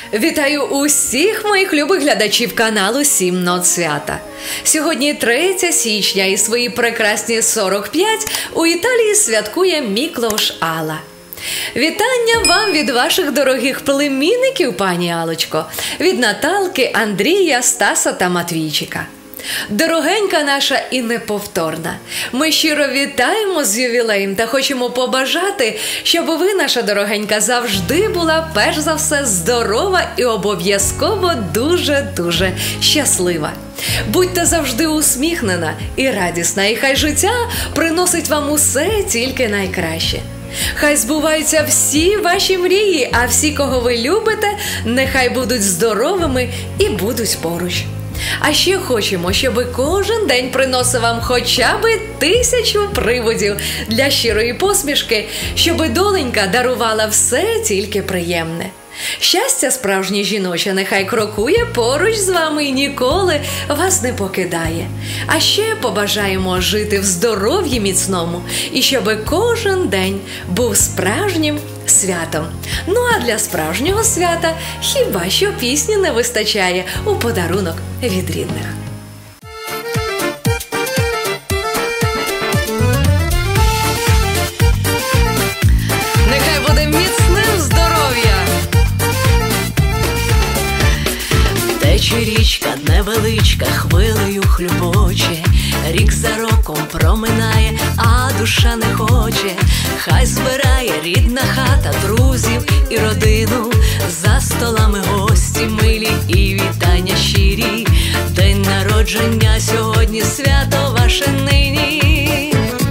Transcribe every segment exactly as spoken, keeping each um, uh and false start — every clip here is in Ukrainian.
Вітаю усіх моїх любих глядачів каналу Сім нот свята. Сьогодні третє січня і свої прекрасні сорок п'ять у Італії святкує Міклош Алла. Вітання вам від ваших дорогих племінників, пані Алочко, від Наталки, Андрія, Стаса та Матвійчика. Дорогенька наша і неповторна, ми щиро вітаємо з ювілеєм та хочемо побажати, щоб ви, наша дорогенька, завжди була перш за все здорова і обов'язково дуже-дуже щаслива. Будьте завжди усміхнена і радісна, і хай життя приносить вам усе тільки найкраще. Хай збуваються всі ваші мрії, а всі, кого ви любите, нехай будуть здоровими і будуть поруч. А ще хочемо, щоб кожен день приносив вам хоча б тисячу приводів для щирої посмішки, щоб доленька дарувала все тільки приємне. Щастя справжнє жіноче нехай крокує поруч з вами і ніколи вас не покидає. А ще побажаємо жити в здоров'ї міцному і щоб кожен день був справжнім святом. Ну а для справжнього свята хіба що пісні не вистачає у подарунок від рідних. Нехай буде міцним здоров'я! Тече річка невеличка, хвилею хлюбоче, рік за роком проминає, а душа не хоче. Хай збирає рідна хата друзів і родину, за столами гості милі і вітання щирі. День народження сьогодні, свято ваше нині.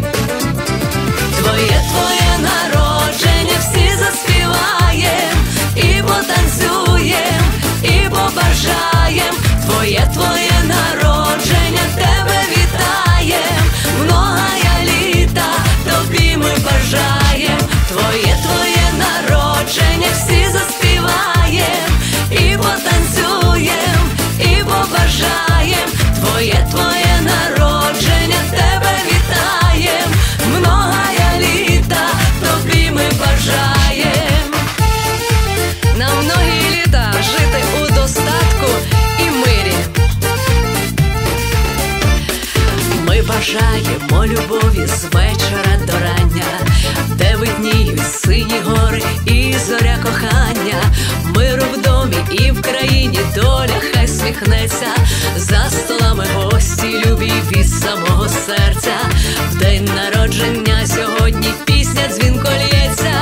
Твоє, твоє народження всі заспіваєм, і потанцюєм, і побажаєм. Твоє, твоє народження тебе вітаєм, многая літа тобі ми бажаєм. Твоє, твоє народження всі заспіваєм, і потанцюєм, і побажаєм. Твоє, твоє народження тебе вітаєм, многая літа тобі ми бажаєм. На многі літа жити у достатку і мирі. Ми бажаємо любові з вечора до рання, де видніють сині гори і зоря кохання. Миру в домі і в країні, доля хай сміхнеться, за столами гості любі від самого серця. В день народження сьогодні пісня дзвінко лється.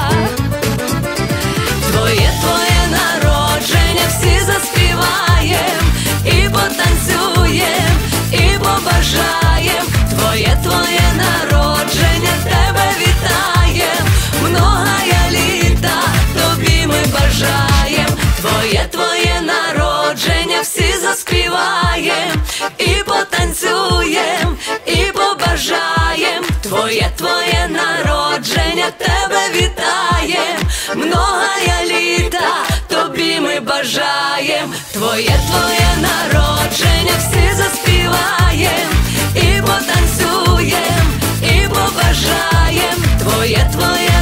Твоє, твоє народження всі заспіваєм, і потанцюєм, і побажаєм. Твоє, твоє народження тебе вітаєм, многая літа тобі ми бажаєм. Твоє, твоє народження всі заспіваєм, і потанцюєм, і побажаєм. Твоє, твоє народження тебе вітаєм, многая літа тобі ми бажаєм. Твоє, твоє народження всі заспіваєм, і потанцюєм, і побажаєм. Твоє, твоє